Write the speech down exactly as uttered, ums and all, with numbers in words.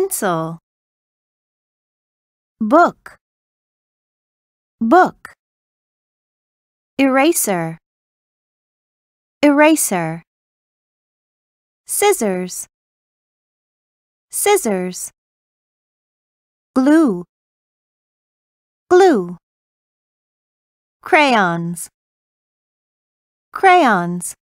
pencil. Book, book. Eraser, eraser. Scissors, scissors. Glue, glue. Crayons, crayons.